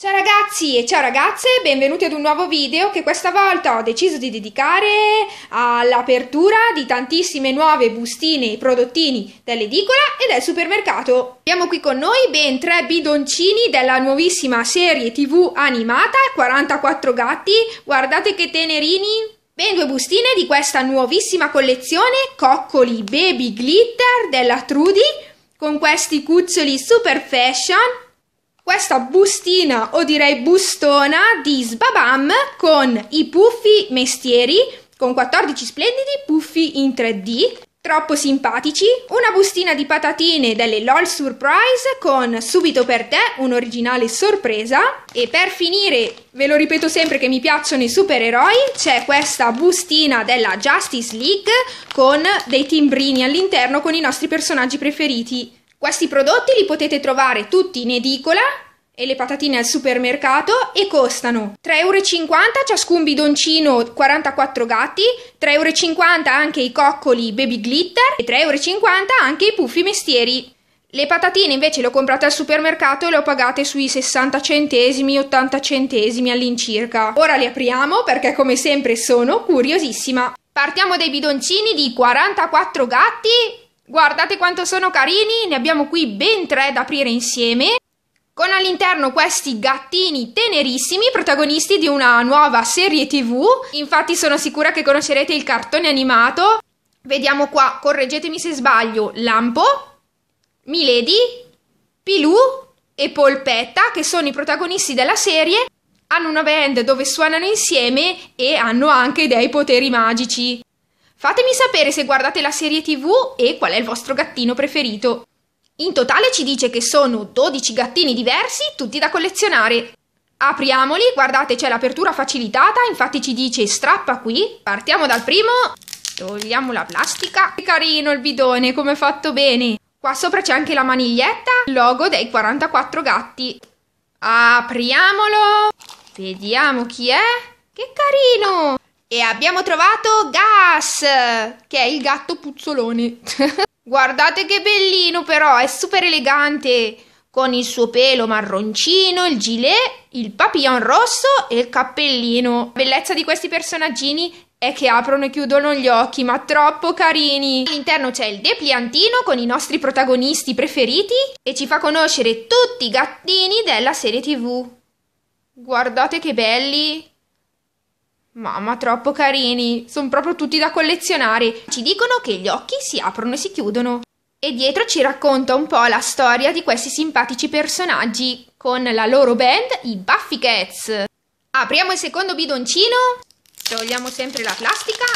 Ciao ragazzi e ciao ragazze, benvenuti ad un nuovo video che questa volta ho deciso di dedicare all'apertura di tantissime nuove bustine e prodottini dell'edicola e del supermercato. Abbiamo qui con noi ben 3 bidoncini della nuovissima serie TV animata 44 gatti, guardate che tenerini! Ben 2 bustine di questa nuovissima collezione Coccoli Baby Glitter della Trudy con questi cuccioli super fashion. Questa bustina, o direi bustona, di Sbabam con i puffi mestieri, con 14 splendidi puffi in 3D, troppo simpatici. Una bustina di patatine delle LOL Surprise con Subito per te, un'originale sorpresa. E per finire, ve lo ripeto sempre che mi piacciono i supereroi, c'è questa bustina della Justice League con dei timbrini all'interno con i nostri personaggi preferiti. Questi prodotti li potete trovare tutti in edicola e le patatine al supermercato e costano 3,50 € ciascun bidoncino 44 gatti, 3,50 € anche i coccoli Baby Glitter e 3,50 € anche i puffi mestieri. Le patatine invece le ho comprate al supermercato e le ho pagate sui 60 centesimi, 80 centesimi all'incirca. Ora le apriamo perché come sempre sono curiosissima. Partiamo dai bidoncini di 44 gatti. Guardate quanto sono carini, ne abbiamo qui ben 3 da aprire insieme, con all'interno questi gattini tenerissimi, protagonisti di una nuova serie TV. Infatti sono sicura che conoscerete il cartone animato. Vediamo qua, correggetemi se sbaglio, Lampo, Milady, Pilù e Polpetta, che sono i protagonisti della serie. Hanno una band dove suonano insieme e hanno anche dei poteri magici. Fatemi sapere se guardate la serie TV e qual è il vostro gattino preferito. In totale ci dice che sono 12 gattini diversi, tutti da collezionare. Apriamoli, guardate c'è l'apertura facilitata, infatti ci dice strappa qui. Partiamo dal primo, togliamo la plastica. Che carino il bidone, come è fatto bene. Qua sopra c'è anche la maniglietta, il logo dei 44 gatti. Apriamolo, vediamo chi è. Che carino! E abbiamo trovato Gas, che è il gatto puzzolone. Guardate che bellino però, è super elegante, con il suo pelo marroncino, il gilet, il papillon rosso e il cappellino. La bellezza di questi personaggini è che aprono e chiudono gli occhi, ma troppo carini. All'interno c'è il depliantino con i nostri protagonisti preferiti e ci fa conoscere tutti i gattini della serie TV. Guardate che belli! Mamma, troppo carini, sono proprio tutti da collezionare. Ci dicono che gli occhi si aprono e si chiudono. E dietro ci racconta un po' la storia di questi simpatici personaggi, con la loro band, i Buffy Cats. Apriamo il secondo bidoncino, togliamo sempre la plastica.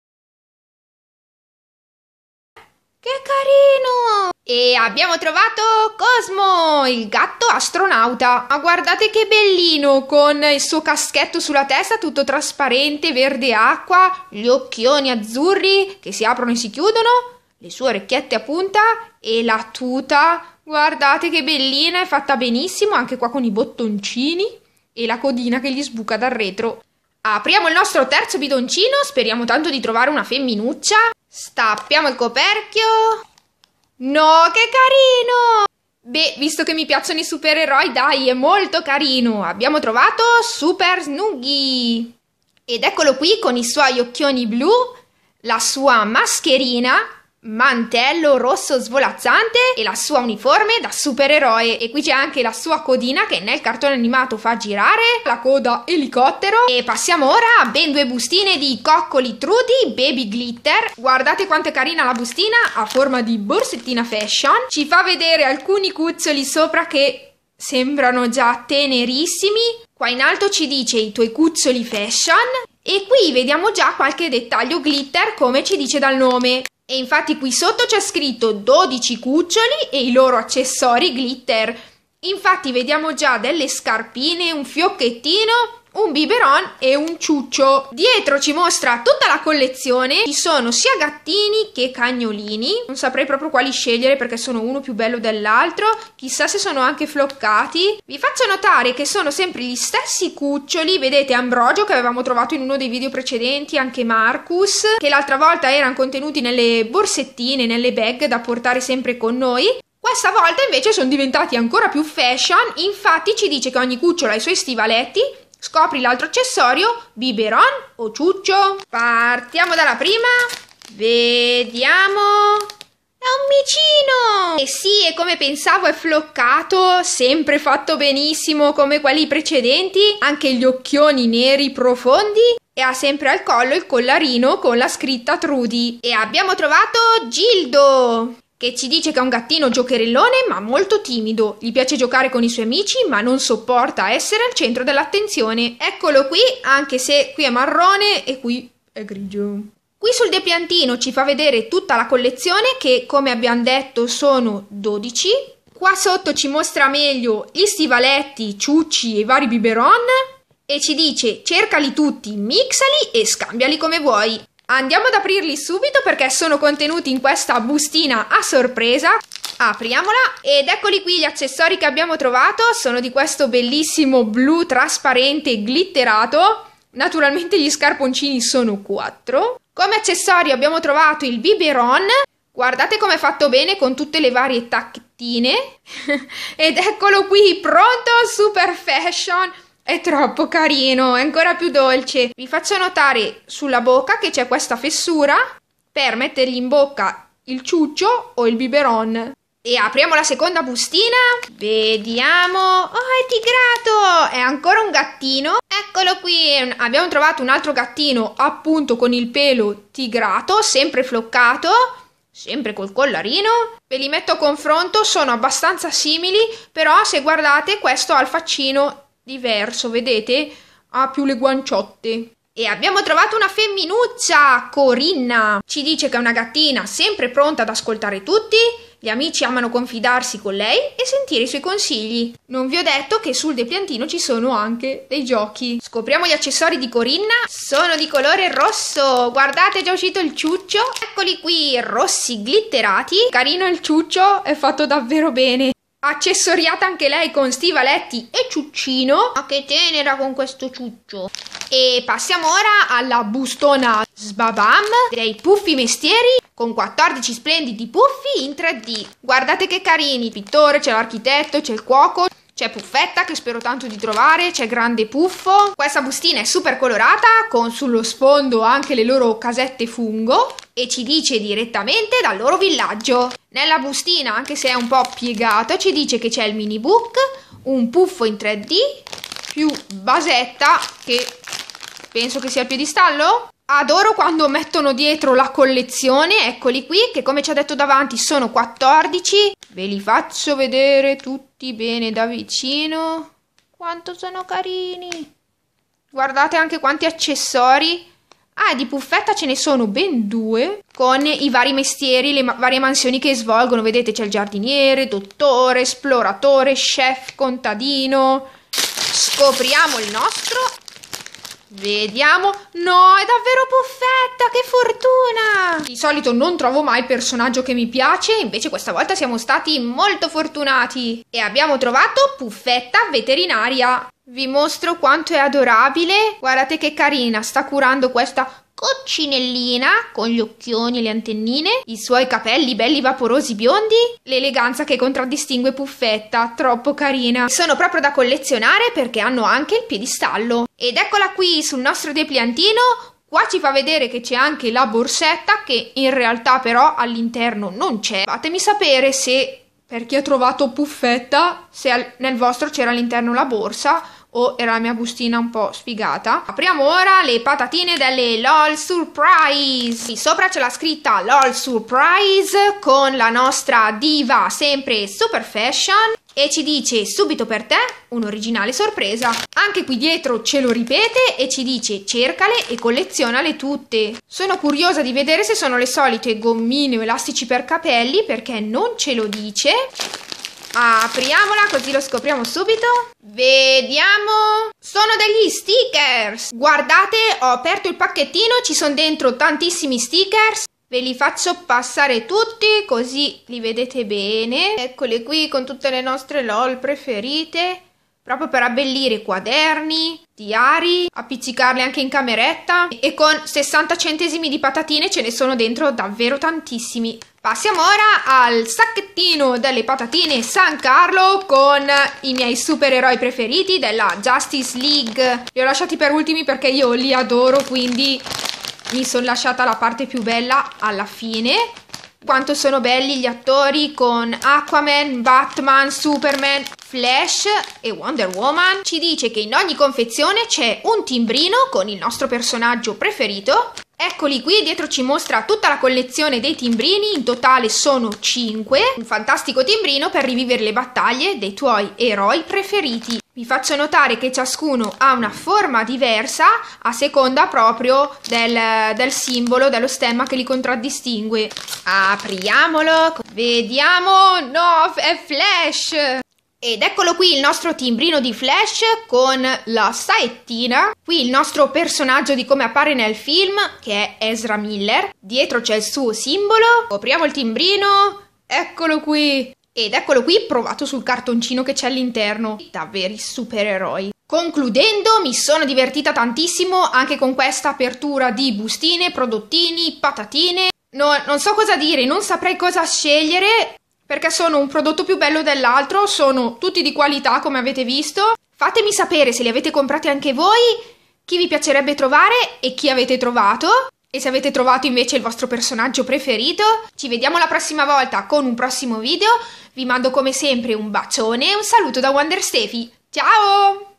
Che carino! E abbiamo trovato Cosmo, il gatto astronauta. Ma guardate che bellino, con il suo caschetto sulla testa tutto trasparente, verde acqua, gli occhioni azzurri che si aprono e si chiudono, le sue orecchiette a punta e la tuta. Guardate che bellina, è fatta benissimo, anche qua con i bottoncini e la codina che gli sbuca dal retro. Apriamo il nostro terzo bidoncino, speriamo tanto di trovare una femminuccia. Stappiamo il coperchio. No, che carino! Beh, visto che mi piacciono i supereroi, dai, è molto carino. Abbiamo trovato Super Snuggy. Ed eccolo qui con i suoi occhioni blu, la sua mascherina, mantello rosso svolazzante e la sua uniforme da supereroe. E qui c'è anche la sua codina che nel cartone animato fa girare, la coda elicottero. E passiamo ora a ben 2 bustine di coccoli Trudy Baby Glitter. Guardate quanto è carina la bustina, a forma di borsettina fashion. Ci fa vedere alcuni cuccioli sopra che sembrano già tenerissimi. Qua in alto ci dice i tuoi cuccioli fashion. E qui vediamo già qualche dettaglio glitter come ci dice dal nome. E infatti qui sotto c'è scritto 12 cuccioli e i loro accessori glitter. Infatti vediamo già delle scarpine, un fiocchettino, un biberon e un ciuccio. Dietro ci mostra tutta la collezione, ci sono sia gattini che cagnolini, non saprei proprio quali scegliere perché sono uno più bello dell'altro, chissà se sono anche floccati. Vi faccio notare che sono sempre gli stessi cuccioli, vedete Ambrogio che avevamo trovato in uno dei video precedenti, anche Marcus, che l'altra volta erano contenuti nelle borsettine, nelle bag da portare sempre con noi. Questa volta invece sono diventati ancora più fashion, infatti ci dice che ogni cucciolo ha i suoi stivaletti. Scopri l'altro accessorio, biberon o ciuccio. Partiamo dalla prima, vediamo... È un micino! E sì, e come pensavo è floccato, sempre fatto benissimo come quelli precedenti, anche gli occhioni neri profondi e ha sempre al collo il collarino con la scritta Trudy. E abbiamo trovato Gildo, che ci dice che è un gattino giocherellone ma molto timido. Gli piace giocare con i suoi amici ma non sopporta essere al centro dell'attenzione. Eccolo qui, anche se qui è marrone e qui è grigio. Qui sul depiantino ci fa vedere tutta la collezione che, come abbiamo detto, sono 12. Qua sotto ci mostra meglio gli stivaletti, i ciucci e i vari biberon e ci dice cercali tutti, mixali e scambiali come vuoi. Andiamo ad aprirli subito perché sono contenuti in questa bustina a sorpresa. Apriamola ed eccoli qui gli accessori che abbiamo trovato. Sono di questo bellissimo blu trasparente glitterato. Naturalmente gli scarponcini sono 4. Come accessorio abbiamo trovato il biberon. Guardate com'è fatto bene con tutte le varie tacchettine. Ed eccolo qui, pronto, super fashion. È troppo carino, è ancora più dolce. Vi faccio notare sulla bocca che c'è questa fessura per mettergli in bocca il ciuccio o il biberon. E apriamo la seconda bustina. Vediamo. Oh, è tigrato! È ancora un gattino. Eccolo qui. Abbiamo trovato un altro gattino appunto con il pelo tigrato, sempre floccato, sempre col collarino. Ve li metto a confronto, sono abbastanza simili, però se guardate questo ha il faccino diverso, vedete? Ha più le guanciotte. E abbiamo trovato una femminuccia, Corinna. Ci dice che è una gattina sempre pronta ad ascoltare tutti. Gli amici amano confidarsi con lei e sentire i suoi consigli. Non vi ho detto che sul depiantino ci sono anche dei giochi. Scopriamo gli accessori di Corinna. Sono di colore rosso. Guardate, è già uscito il ciuccio. Eccoli qui, rossi glitterati. Carino il ciuccio, è fatto davvero bene. Accessoriata anche lei con stivaletti e ciuccino. Ma che tenera con questo ciuccio. E passiamo ora alla bustona Sbabam dei puffi mestieri con 14 splendidi puffi in 3D. Guardate che carini, il pittore, c'è l'architetto, c'è il cuoco, c'è Puffetta che spero tanto di trovare, c'è Grande Puffo. Questa bustina è super colorata con sullo sfondo anche le loro casette fungo e ci dice direttamente dal loro villaggio. Nella bustina, anche se è un po' piegato, ci dice che c'è il mini book, un puffo in 3D più basetta che penso che sia il piedistallo. Adoro quando mettono dietro la collezione, eccoli qui, che come ci ha detto davanti sono 14. Ve li faccio vedere tutti bene da vicino. Quanto sono carini! Guardate anche quanti accessori. Ah, di Puffetta ce ne sono ben 2, con i vari mestieri, le varie mansioni che svolgono. Vedete, c'è il giardiniere, dottore, esploratore, chef, contadino. Scopriamo il nostro. Vediamo. No, è davvero Puffetta, che fortuna! Di solito non trovo mai il personaggio che mi piace, invece questa volta siamo stati molto fortunati. E abbiamo trovato Puffetta veterinaria. Vi mostro quanto è adorabile. Guardate che carina, sta curando questa coccinellina con gli occhioni e le antennine, i suoi capelli belli vaporosi biondi, l'eleganza che contraddistingue Puffetta, troppo carina. Sono proprio da collezionare perché hanno anche il piedistallo. Ed eccola qui sul nostro depliantino. Qua ci fa vedere che c'è anche la borsetta che in realtà però all'interno non c'è. Fatemi sapere se per chi ha trovato Puffetta, se nel vostro c'era all'interno la borsa o era la mia bustina un po' sfigata. Apriamo ora le patatine delle LOL Surprise. Qui sopra c'è la scritta LOL Surprise con la nostra diva sempre super fashion e ci dice subito per te un'originale sorpresa. Anche qui dietro ce lo ripete e ci dice cercale e collezionale tutte. Sono curiosa di vedere se sono le solite gommine o elastici per capelli perché non ce lo dice. Apriamola così lo scopriamo subito. Vediamo. Sono degli stickers. Guardate, ho aperto il pacchettino, ci sono dentro tantissimi stickers. Ve li faccio passare tutti così li vedete bene. Eccole qui con tutte le nostre LOL preferite. Proprio per abbellire quaderni, diari, appiccicarli anche in cameretta. E con 60 centesimi di patatine ce ne sono dentro davvero tantissimi. Passiamo ora al sacchettino delle patatine San Carlo con i miei supereroi preferiti della Justice League. Li ho lasciati per ultimi perché io li adoro, quindi mi sono lasciata la parte più bella alla fine. Quanto sono belli gli attori con Aquaman, Batman, Superman, Flash e Wonder Woman. Ci dice che in ogni confezione c'è un timbrino con il nostro personaggio preferito. Eccoli qui, dietro ci mostra tutta la collezione dei timbrini, in totale sono 5. Un fantastico timbrino per rivivere le battaglie dei tuoi eroi preferiti. Vi faccio notare che ciascuno ha una forma diversa a seconda proprio del simbolo, dello stemma che li contraddistingue. Apriamolo, vediamo, no, è Flash! Ed eccolo qui il nostro timbrino di Flash con la saettina. Qui il nostro personaggio di come appare nel film, che è Ezra Miller. Dietro c'è il suo simbolo. Apriamo il timbrino. Eccolo qui. Ed eccolo qui provato sul cartoncino che c'è all'interno. Davvero supereroi. Concludendo, mi sono divertita tantissimo anche con questa apertura di bustine, prodottini, patatine. Non so cosa dire, non saprei cosa scegliere, perché sono un prodotto più bello dell'altro, sono tutti di qualità come avete visto. Fatemi sapere se li avete comprati anche voi, chi vi piacerebbe trovare e chi avete trovato. E se avete trovato invece il vostro personaggio preferito. Ci vediamo la prossima volta con un prossimo video. Vi mando come sempre un bacione e un saluto da Wonder Steffi. Ciao!